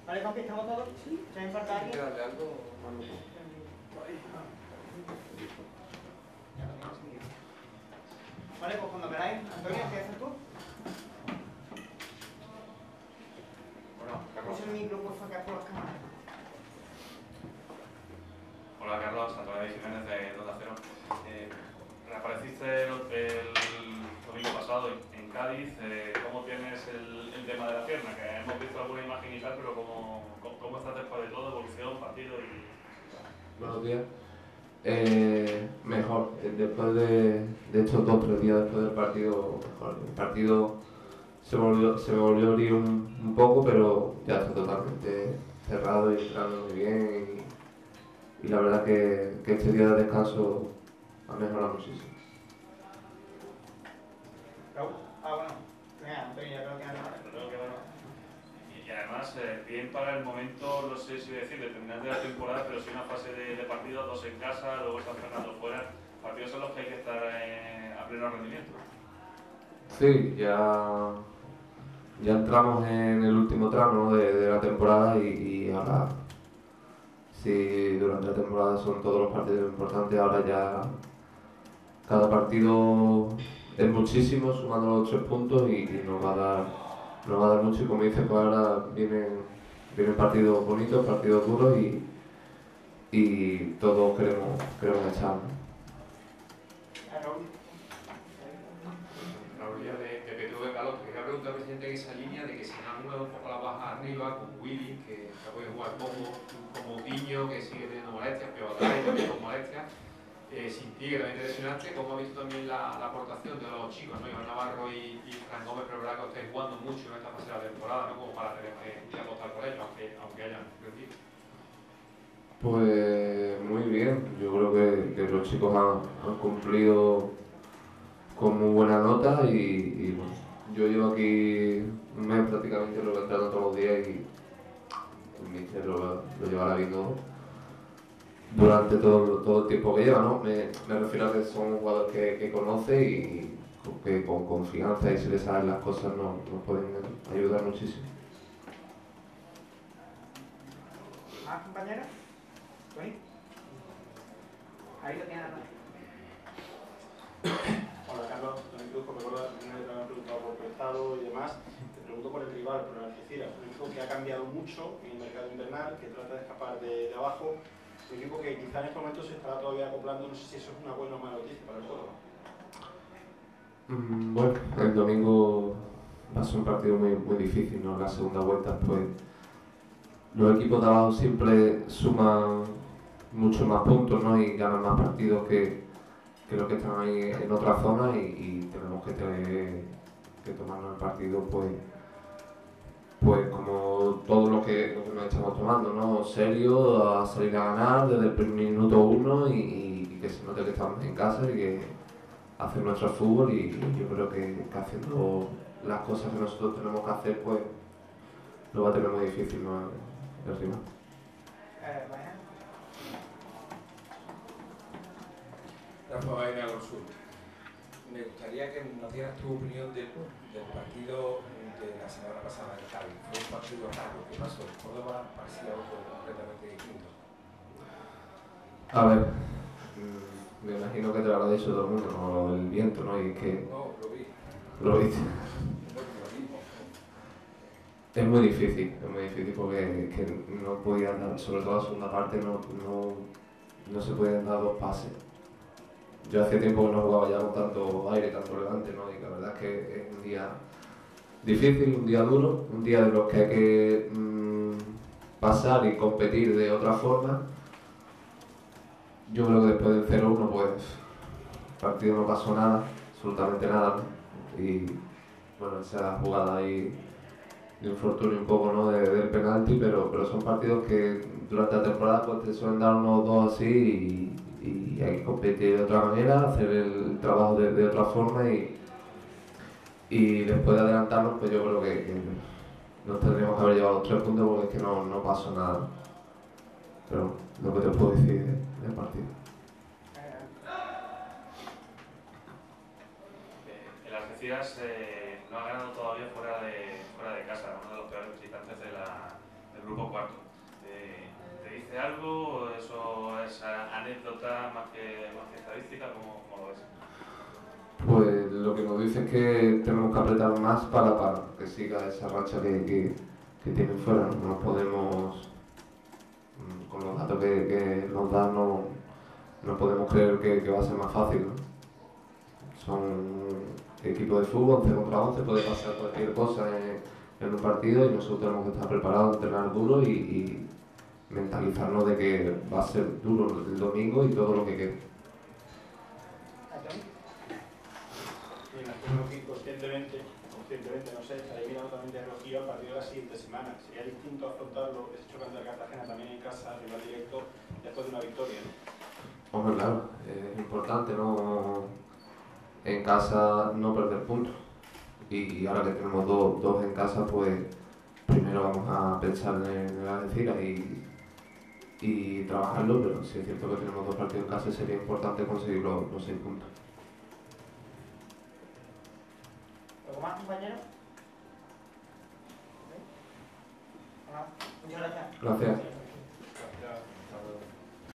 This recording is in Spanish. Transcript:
Vale, compi, ¿estamos todos? Sí. ¿Se me importa alguien? Darle algo, Manu. Vale, pues cuando queráis. Antonio, ¿qué haces tú? Bueno, Carlos. Usa el micro, por favor, por las cámaras. Hola Carlos, Antonio Jiménez de Onda Cero. Reapareciste el domingo pasado en Cádiz. ¿Cómo tienes el tema de la pierna? Que hemos visto alguna imagen y tal, pero ¿cómo estás después de todo? Evolución, partido y... Buenos días. Mejor, después de estos 2 o 3 días después del partido, mejor. El partido se me volvió a abrir un poco, pero ya está totalmente cerrado y entrando muy bien. Y la verdad que este día de descanso ha mejorado muchísimo. Raúl. Bueno. Venga, Antonio, ya creo que ahora. Y además, bien para el momento, no sé si decir, de terminar de la temporada, pero sí una fase de partidos, 2 en casa, luego San Fernando fuera. Partidos en los que hay que estar a pleno rendimiento. Sí, ya entramos en el último tramo, ¿no? de la temporada y ahora, si durante la temporada son todos los partidos importantes, ahora ya cada partido es muchísimo, sumando los 3 puntos y nos va a dar mucho. Y como dice, pues ahora vienen partidos bonitos, partidos duros y todos queremos echar, ¿no? Raúl, ya de PTV, Carlos, te quería preguntar precisamente en esa línea de que se han mudado un poco la baja arriba con Willy, que ha podido jugar poco, como Tiño, que sigue teniendo molestias, pero también con molestias. Sin ti, que también te lesionaste, ¿cómo ha visto también la aportación de los chicos, ¿no? Iván Navarro y Fran Gómez? Pero verdad que estáis jugando mucho en esta fase de la temporada, ¿no? Como para tener que ir a apostar por ellos, aunque hayan perdido. Pues muy bien, yo creo que los chicos han cumplido con muy buena nota y bueno, yo llevo aquí un mes prácticamente entrando todos los días y el míster lo llevará viendo durante todo el tiempo que lleva, ¿no? Me refiero a que son jugadores que conoce y que con confianza y si le saben las cosas nos pueden ayudar muchísimo. ¿Más compañeros? ¿Tony? Ahí lo tienes. Hola Carlos, Tony Cruz, me acuerdo que me habían preguntado por el estado y demás. Te pregunto por el rival, por el Algeciras, un equipo que ha cambiado mucho en el mercado invernal, que trata de escapar de abajo, un equipo que quizá en este momento se estará todavía acoplando, no sé si eso es una buena o mala noticia para el Córdoba. Bueno, el domingo va a ser un partido muy difícil, ¿no? La segunda vuelta, pues los equipos de abajo siempre suman mucho más puntos, ¿no? Y ganan más partidos que los que están ahí en otra zona y tenemos que tomarnos el partido pues como todo lo que nos estamos tomando, ¿no? Serio, a salir a ganar desde el primer minuto 1 y que se note que estamos en casa y que hacer nuestro fútbol y yo creo que haciendo las cosas que nosotros tenemos que hacer, pues lo va a tener muy difícil, ¿no? El rival. Rafa Baena Sur. Me gustaría que nos dieras tu opinión del partido de la semana pasada en Cádiz. Fue un partido raro. ¿Qué pasó? Córdoba parecía otro completamente distinto. A ver, me imagino que te lo habrá dicho todo el mundo, ¿no? El viento, ¿no? Y que... No, lo vi. ¿Lo viste? Es muy difícil porque que no podían dar, sobre todo la segunda parte, no se podían dar 2 pases. Yo hacía tiempo que no jugaba ya con tanto aire, tanto levante, ¿no? Y la verdad es que es un día difícil, un día duro, un día de los que hay que pasar y competir de otra forma. Yo creo que después del 0-1, pues, el partido no pasó nada, absolutamente nada, ¿no? Y bueno, esa jugada ahí de infortunio un poco, ¿no? del penalti, pero son partidos que durante la temporada pues te suelen dar unos 2 así y hay que competir de otra manera, hacer el trabajo de otra forma y después de adelantarnos pues yo creo que nos tendríamos que haber llevado los 3 puntos porque es que no pasó nada. Pero lo que te puedo decir del partido. El Algeciras no ha ganado todavía fuera de casa, uno de los peores visitantes de grupo cuarto. ¿Te dice algo o eso es anécdota más que estadística? ¿Cómo lo ves? Pues lo que nos dice es que tenemos que apretar más para que siga esa racha que tienen fuera. No nos podemos, con los datos que nos dan, no podemos creer que va a ser más fácil, ¿no? Son equipos de fútbol, 11 contra 11, puede pasar cualquier cosa en un partido y nosotros tenemos que estar preparados, entrenar duro y mentalizarnos de que va a ser duro el domingo y todo lo que quede. Me imagino que conscientemente, no sé, estaréis mirando también de rojillo al partido de la siguiente semana. Sería distinto afrontarlo, ese choque ante el Cartagena también en casa, rival directo, después de una victoria, ¿no? Hombre, claro, es importante no en casa no perder puntos. Y ahora que tenemos dos en casa, pues primero vamos a pensar en la Algeciras y trabajarlo, pero si es cierto que tenemos 2 partidos en casa, sería importante conseguir los 6 puntos. ¿Algo más, compañero? Muchas gracias. Gracias.